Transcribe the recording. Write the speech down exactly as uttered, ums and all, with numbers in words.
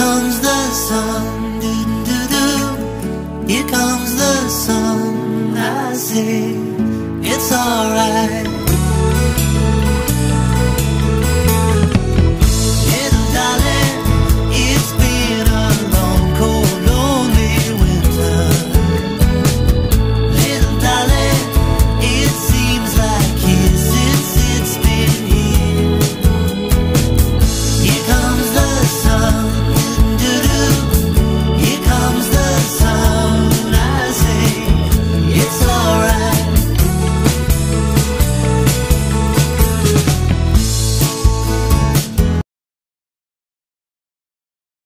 comes the sun, doo-doo-doo. Here comes the sun, I say it's alright.